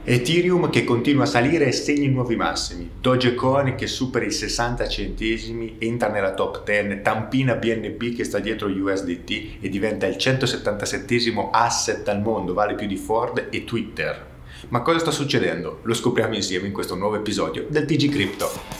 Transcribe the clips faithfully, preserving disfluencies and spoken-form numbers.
Ethereum che continua a salire e segna i nuovi massimi, Dogecoin che supera i sessanta centesimi, entra nella top dieci, tampina B N B che sta dietro U S D T e diventa il centosettantasettesimo asset al mondo, vale più di Ford e Twitter. Ma cosa sta succedendo? Lo scopriamo insieme in questo nuovo episodio del T G Crypto.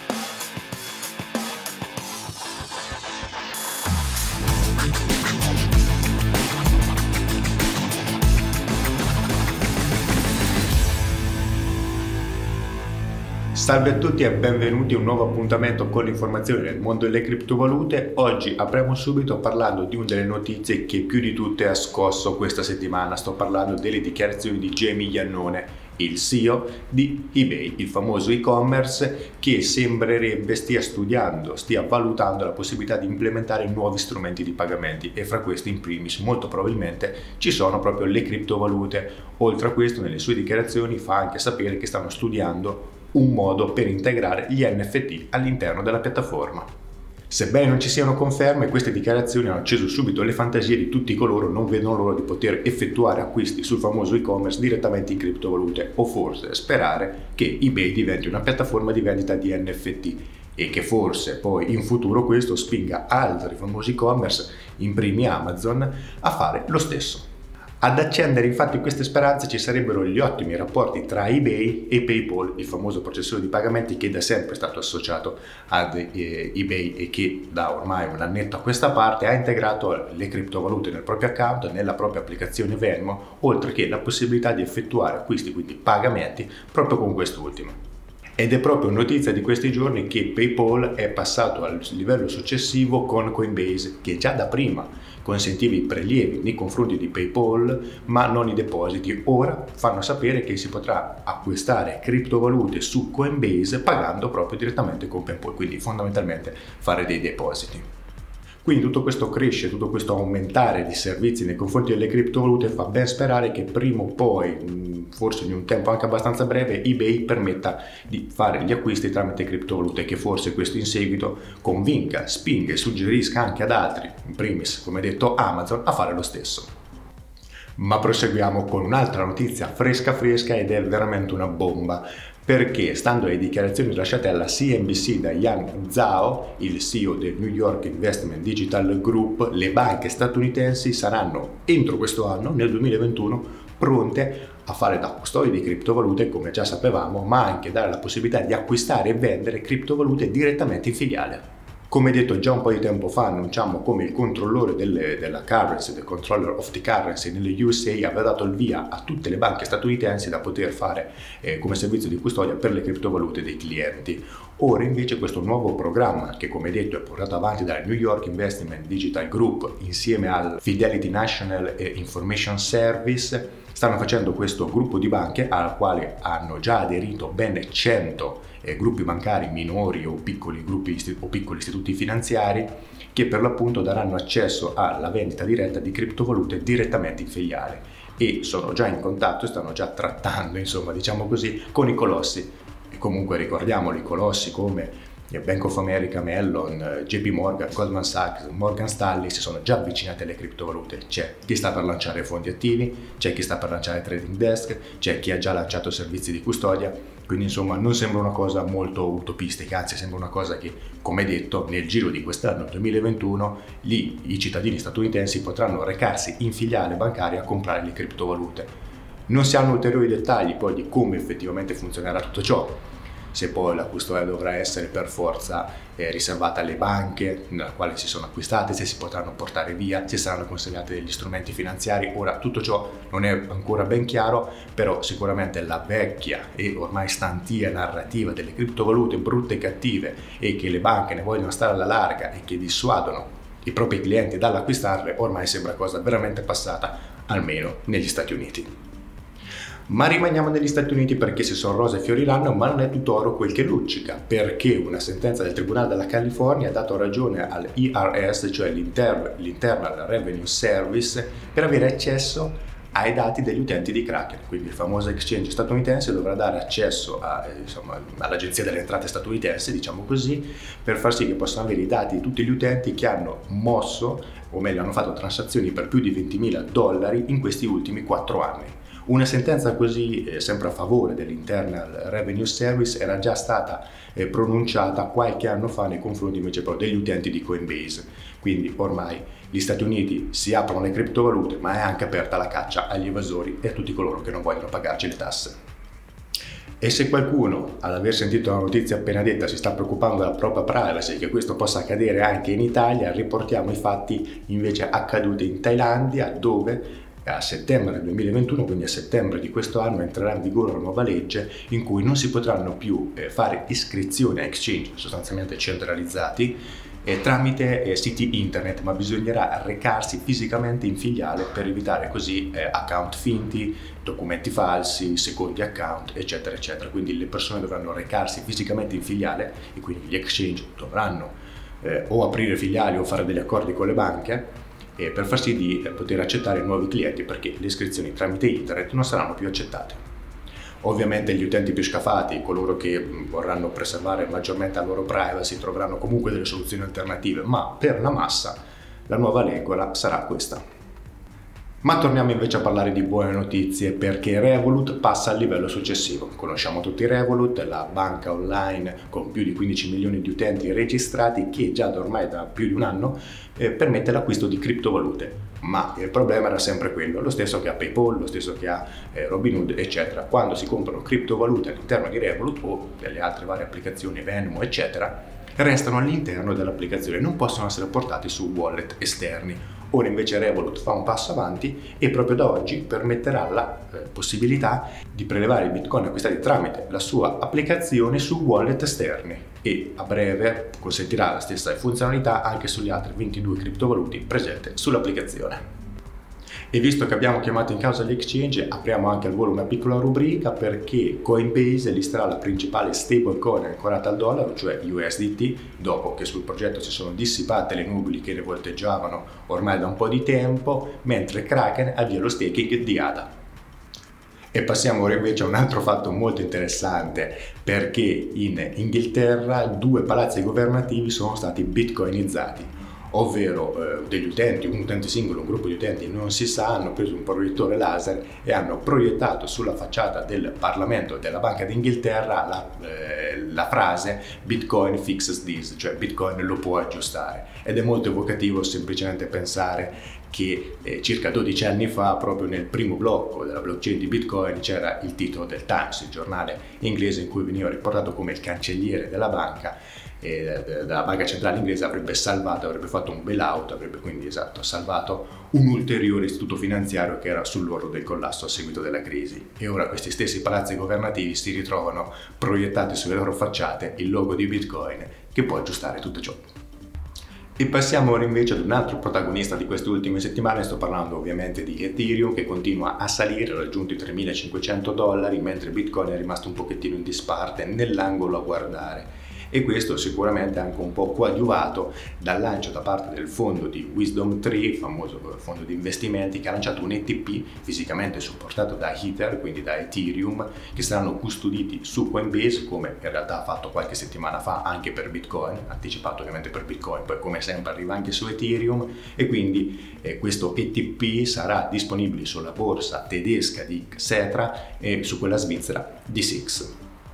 Salve a tutti e benvenuti a un nuovo appuntamento con le informazioni nel mondo delle criptovalute. Oggi apriamo subito parlando di una delle notizie che più di tutte ha scosso questa settimana. Sto parlando delle dichiarazioni di Jamie Iannone, il C E O di eBay, il famoso e-commerce che sembrerebbe stia studiando, stia valutando la possibilità di implementare nuovi strumenti di pagamenti e fra questi in primis molto probabilmente ci sono proprio le criptovalute. Oltre a questo, nelle sue dichiarazioni fa anche sapere che stanno studiando un modo per integrare gli N F T all'interno della piattaforma. Sebbene non ci siano conferme, queste dichiarazioni hanno acceso subito le fantasie di tutti coloro che non vedono l'ora di poter effettuare acquisti sul famoso e-commerce direttamente in criptovalute, o forse sperare che eBay diventi una piattaforma di vendita di N F T e che forse poi in futuro questo spinga altri famosi e-commerce, in primi Amazon, a fare lo stesso. Ad accendere infatti queste speranze ci sarebbero gli ottimi rapporti tra eBay e PayPal, il famoso processore di pagamenti che da sempre è stato associato ad eh, eBay e che da ormai un annetto a questa parte ha integrato le criptovalute nel proprio account, nella propria applicazione Venmo, oltre che la possibilità di effettuare acquisti, quindi pagamenti, proprio con quest'ultimo. Ed è proprio notizia di questi giorni che PayPal è passato al livello successivo con Coinbase, che già da prima consentiva i prelievi nei confronti di PayPal, ma non i depositi. Ora fanno sapere che si potrà acquistare criptovalute su Coinbase pagando proprio direttamente con PayPal, quindi fondamentalmente fare dei depositi. Quindi tutto questo cresce, tutto questo aumentare di servizi nei confronti delle criptovalute fa ben sperare che prima o poi, forse in un tempo anche abbastanza breve, eBay permetta di fare gli acquisti tramite criptovalute, che forse questo in seguito convinca, spinga e suggerisca anche ad altri, in primis come detto Amazon, a fare lo stesso. Ma proseguiamo con un'altra notizia fresca fresca ed è veramente una bomba, perché stando alle dichiarazioni rilasciate alla C N B C da Yang Zhao, il C E O del New York Investment Digital Group, le banche statunitensi saranno entro questo anno, nel duemilaventuno, pronte a fare da custodi di criptovalute, come già sapevamo, ma anche dare la possibilità di acquistare e vendere criptovalute direttamente in filiale. Come detto già un po' di tempo fa, annunciamo come il controllore delle, della currency, del controller of the currency nelle U S A aveva dato il via a tutte le banche statunitensi da poter fare eh, come servizio di custodia per le criptovalute dei clienti. Ora invece questo nuovo programma, che come detto è portato avanti dal New York Investment Digital Group insieme al Fidelity National Information Service, stanno facendo questo gruppo di banche al quale hanno già aderito ben cento eh, gruppi bancari minori o piccoli gruppi o piccoli istituti finanziari, che per l'appunto daranno accesso alla vendita diretta di criptovalute direttamente in filiale, e sono già in contatto e stanno già trattando, insomma, diciamo così, con i colossi. E comunque ricordiamoli, colossi come Bank of America, Mellon, J P Morgan, Goldman Sachs, Morgan Stanley si sono già avvicinati alle criptovalute. C'è chi sta per lanciare fondi attivi, c'è chi sta per lanciare trading desk, c'è chi ha già lanciato servizi di custodia, quindi insomma non sembra una cosa molto utopistica, anzi sembra una cosa che, come detto, nel giro di quest'anno duemilaventuno lì i cittadini statunitensi potranno recarsi in filiale bancaria a comprare le criptovalute. Non si hanno ulteriori dettagli poi di come effettivamente funzionerà tutto ciò, se poi la custodia dovrà essere per forza eh, riservata alle banche nella quale si sono acquistate, se si potranno portare via, se saranno consegnati degli strumenti finanziari. Ora tutto ciò non è ancora ben chiaro, però sicuramente la vecchia e ormai stantia narrativa delle criptovalute brutte e cattive e che le banche ne vogliono stare alla larga e che dissuadono i propri clienti dall'acquistarle ormai sembra cosa veramente passata, almeno negli Stati Uniti. Ma rimaniamo negli Stati Uniti, perché se sono rose e fiori l'anno, ma non è tutto oro quel che luccica, perché una sentenza del Tribunale della California ha dato ragione all'I R S, cioè l'Internal Revenue Service, per avere accesso ai dati degli utenti di Kraken. Quindi il famoso exchange statunitense dovrà dare accesso a, insomma, all'agenzia delle entrate statunitense, diciamo così, per far sì che possano avere i dati di tutti gli utenti che hanno mosso, o meglio hanno fatto transazioni per più di ventimila dollari in questi ultimi quattro anni. Una sentenza così, eh, sempre a favore dell'Internal Revenue Service, era già stata eh, pronunciata qualche anno fa nei confronti invece però degli utenti di Coinbase. Quindi ormai gli Stati Uniti si aprono le criptovalute, ma è anche aperta la caccia agli evasori e a tutti coloro che non vogliono pagarci le tasse. E se qualcuno, ad aver sentito la notizia appena detta, si sta preoccupando della propria privacy, che questo possa accadere anche in Italia, riportiamo i fatti invece accaduti in Thailandia, dove a settembre duemilaventuno, quindi a settembre di questo anno, entrerà in vigore una nuova legge in cui non si potranno più eh, fare iscrizioni a exchange sostanzialmente centralizzati eh, tramite eh, siti internet, ma bisognerà recarsi fisicamente in filiale per evitare così eh, account finti, documenti falsi, secondi account, eccetera eccetera. Quindi le persone dovranno recarsi fisicamente in filiale e quindi gli exchange dovranno eh, o aprire filiali o fare degli accordi con le banche e per far sì di poter accettare nuovi clienti, perché le iscrizioni tramite internet non saranno più accettate. Ovviamente gli utenti più scafati, coloro che vorranno preservare maggiormente la loro privacy, troveranno comunque delle soluzioni alternative, ma per la massa la nuova regola sarà questa. Ma torniamo invece a parlare di buone notizie, perché Revolut passa al livello successivo. Conosciamo tutti Revolut, la banca online con più di quindici milioni di utenti registrati che già da ormai da più di un anno eh, permette l'acquisto di criptovalute. Ma il problema era sempre quello, lo stesso che ha PayPal, lo stesso che ha eh, Robinhood, eccetera. Quando si comprano criptovalute all'interno di Revolut o delle altre varie applicazioni, Venmo, eccetera, restano all'interno dell'applicazione, non possono essere portati su wallet esterni. Ora invece Revolut fa un passo avanti e proprio da oggi permetterà la eh, possibilità di prelevare i bitcoin acquistati tramite la sua applicazione su wallet esterni e a breve consentirà la stessa funzionalità anche sugli altri ventidue criptovaluti presenti sull'applicazione. E visto che abbiamo chiamato in causa gli exchange, apriamo anche al volo una piccola rubrica, perché Coinbase listerà la principale stablecoin ancorata al dollaro, cioè U S D T, dopo che sul progetto si sono dissipate le nubi che ne volteggiavano ormai da un po' di tempo, mentre Kraken avvia lo staking di A D A. E passiamo ora invece a un altro fatto molto interessante, perché in Inghilterra due palazzi governativi sono stati bitcoinizzati. Ovvero eh, degli utenti, un utente singolo, un gruppo di utenti non si sa, hanno preso un proiettore laser e hanno proiettato sulla facciata del Parlamento e della Banca d'Inghilterra la, eh, la frase Bitcoin fixes this, cioè Bitcoin lo può aggiustare. Ed è molto evocativo semplicemente pensare che eh, circa dodici anni fa, proprio nel primo blocco della blockchain di Bitcoin, c'era il titolo del Times, il giornale inglese, in cui veniva riportato come il cancelliere della banca e della banca centrale inglese avrebbe salvato, avrebbe fatto un bailout, avrebbe quindi esatto salvato un ulteriore istituto finanziario che era sull'orlo del collasso a seguito della crisi. E ora questi stessi palazzi governativi si ritrovano proiettati sulle loro facciate il logo di Bitcoin che può aggiustare tutto ciò. E passiamo ora invece ad un altro protagonista di queste ultime settimane, sto parlando ovviamente di Ethereum, che continua a salire, ha raggiunto i tremilacinquecento dollari, mentre Bitcoin è rimasto un pochettino in disparte nell'angolo a guardare. E questo sicuramente anche un po' coadiuvato dal lancio da parte del fondo di Wisdom tre, il famoso fondo di investimenti, che ha lanciato un E T P fisicamente supportato da Ether, quindi da Ethereum, che saranno custoditi su Coinbase, come in realtà ha fatto qualche settimana fa anche per Bitcoin, anticipato ovviamente per Bitcoin, poi come sempre arriva anche su Ethereum, e quindi eh, questo E T P sarà disponibile sulla borsa tedesca di Xetra e su quella svizzera di Six.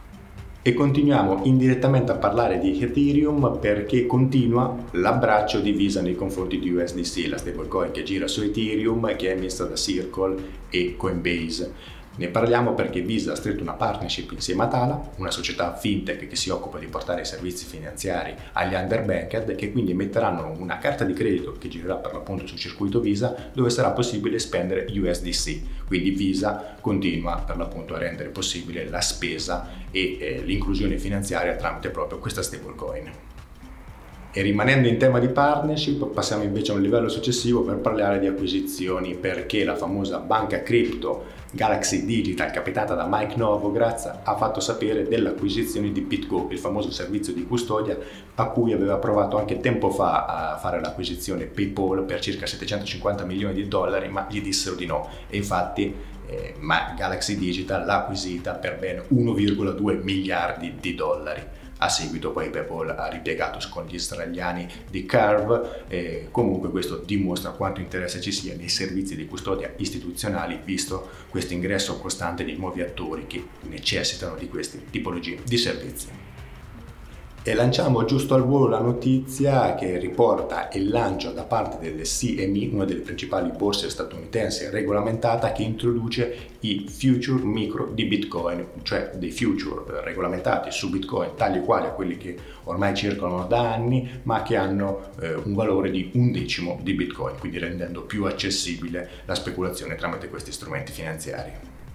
E continuiamo indirettamente a parlare di Ethereum perché continua l'abbraccio di Visa nei confronti di U S D C, la stablecoin che gira su Ethereum, che è emessa da Circle e Coinbase. Ne parliamo perché Visa ha stretto una partnership insieme a Tala, una società fintech che si occupa di portare i servizi finanziari agli underbanked, che quindi emetteranno una carta di credito che girerà per l'appunto sul circuito Visa, dove sarà possibile spendere U S D C. Quindi Visa continua per l'appunto a rendere possibile la spesa e eh, l'inclusione finanziaria tramite proprio questa stablecoin. E rimanendo in tema di partnership, passiamo invece a un livello successivo per parlare di acquisizioni, perché la famosa banca cripto Galaxy Digital, capitata da Mike Novogratz, ha fatto sapere dell'acquisizione di BitGo, il famoso servizio di custodia a cui aveva provato anche tempo fa a fare l'acquisizione PayPal per circa settecentocinquanta milioni di dollari, ma gli dissero di no. E infatti eh, ma Galaxy Digital l'ha acquisita per ben uno virgola due miliardi di dollari. a seguito poi PayPal ha ripiegato con gli israeliani di Curve, e comunque questo dimostra quanto interesse ci sia nei servizi di custodia istituzionali, visto questo ingresso costante di nuovi attori che necessitano di queste tipologie di servizi. E lanciamo giusto al volo la notizia che riporta il lancio da parte delle C M E, una delle principali borse statunitensi regolamentata, che introduce i future micro di Bitcoin, cioè dei future regolamentati su Bitcoin, tali e quali a quelli che ormai circolano da anni, ma che hanno eh, un valore di un decimo di Bitcoin, quindi rendendo più accessibile la speculazione tramite questi strumenti finanziari.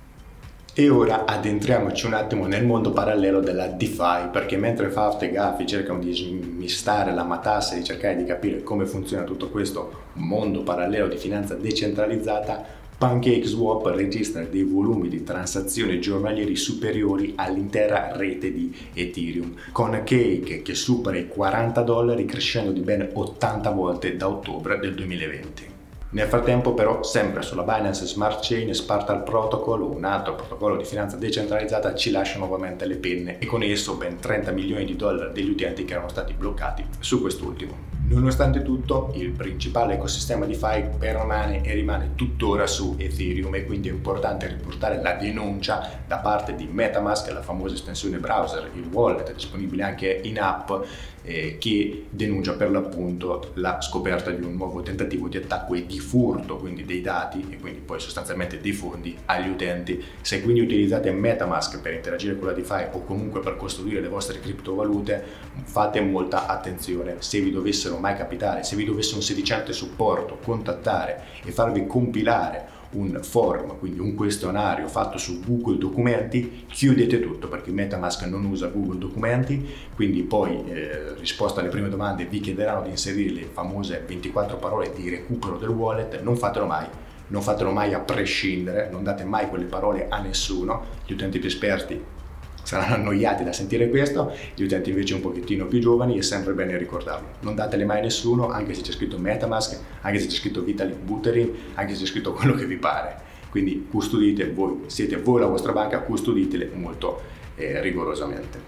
E ora addentriamoci un attimo nel mondo parallelo della DeFi, perché mentre Fausto e Gaffi cercano di smistare la matassa e di cercare di capire come funziona tutto questo mondo parallelo di finanza decentralizzata, PancakeSwap registra dei volumi di transazioni giornalieri superiori all'intera rete di Ethereum, con Cake che supera i quaranta dollari, crescendo di ben ottanta volte da ottobre del duemilaventi. Nel frattempo però, sempre sulla Binance Smart Chain, Spartal Protocol, un altro protocollo di finanza decentralizzata, ci lascia nuovamente le penne, e con esso ben trenta milioni di dollari degli utenti che erano stati bloccati su quest'ultimo. Nonostante tutto, il principale ecosistema DeFi permane e rimane tuttora su Ethereum, e quindi è importante riportare la denuncia da parte di MetaMask, la famosa estensione browser, il wallet disponibile anche in app, eh, che denuncia per l'appunto la scoperta di un nuovo tentativo di attacco e di furto, quindi dei dati e quindi poi sostanzialmente dei fondi agli utenti. Se quindi utilizzate MetaMask per interagire con la DeFi o comunque per costruire le vostre criptovalute, fate molta attenzione. Se vi dovessero mai capitare, se vi dovesse un sedicente supporto contattare e farvi compilare un form, quindi un questionario fatto su Google Documenti, chiudete tutto, perché MetaMask non usa Google Documenti, quindi poi eh, risposta alle prime domande vi chiederanno di inserire le famose ventiquattro parole di recupero del wallet. Non fatelo mai, non fatelo mai a prescindere, non date mai quelle parole a nessuno. Gli utenti più esperti saranno annoiati da sentire questo, gli utenti invece un pochettino più giovani è sempre bene ricordarlo. Non datele mai a nessuno, anche se c'è scritto MetaMask, anche se c'è scritto Vitalik Buterin, anche se c'è scritto quello che vi pare. Quindi custodite voi, siete voi la vostra banca, custoditele molto eh, rigorosamente.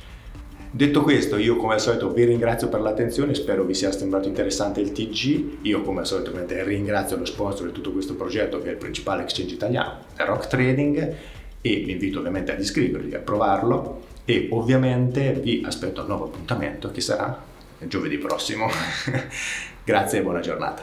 Detto questo, io come al solito vi ringrazio per l'attenzione, spero vi sia sembrato interessante il T G. Io come al solito ringrazio lo sponsor di tutto questo progetto, che è il principale exchange italiano, Rock Trading, e vi invito ovviamente ad iscrivervi, a provarlo, e ovviamente vi aspetto al nuovo appuntamento che sarà giovedì prossimo. Grazie e buona giornata.